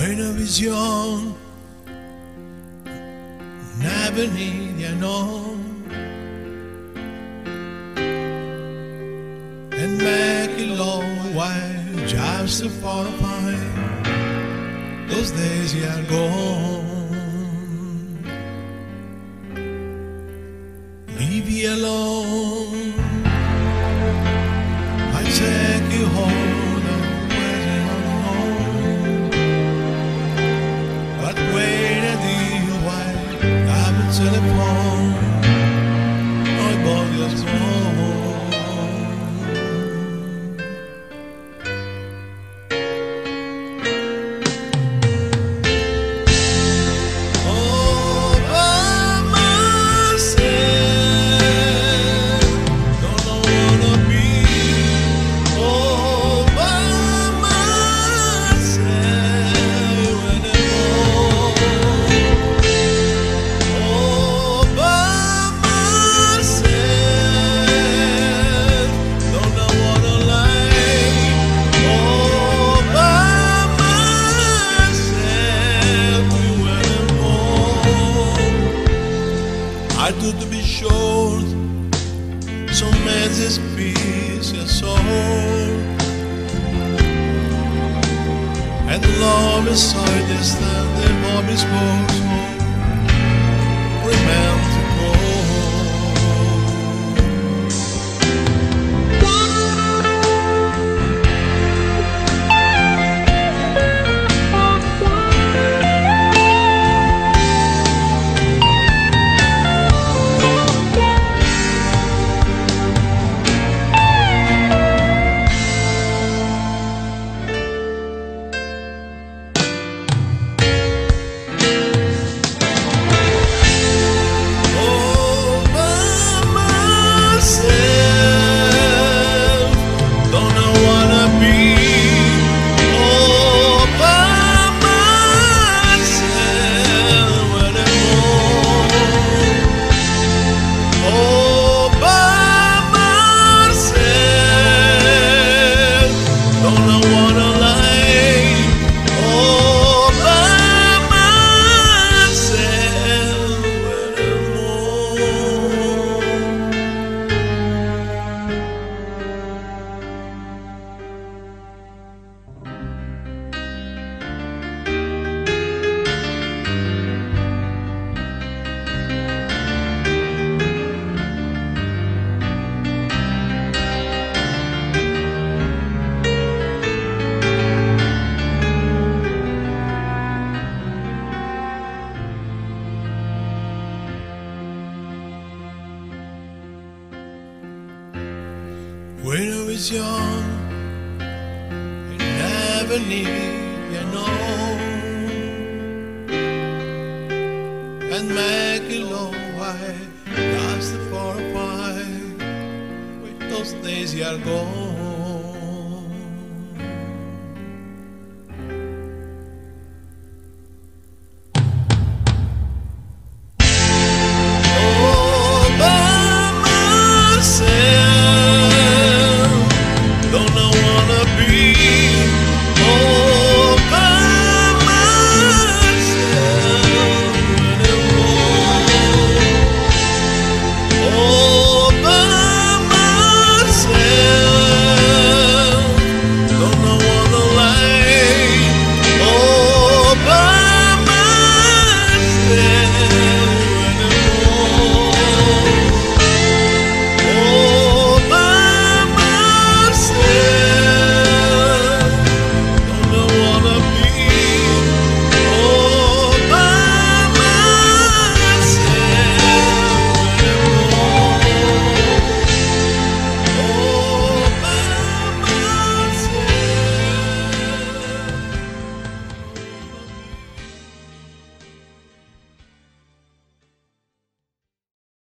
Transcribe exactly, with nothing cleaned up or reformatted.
When I was young, never need you know, and make it long while just so far apart. Those days are gone. Leave you alone. I take you home. Telephone, my body is wrong. All by myself, don't know wanna be. All by myself anymore. I do to be short, so mad this peace your soul, and love is so distant that love is supposed to remember to go. When I was young, I never needed you know, and make it long while just far apart. Those days are gone.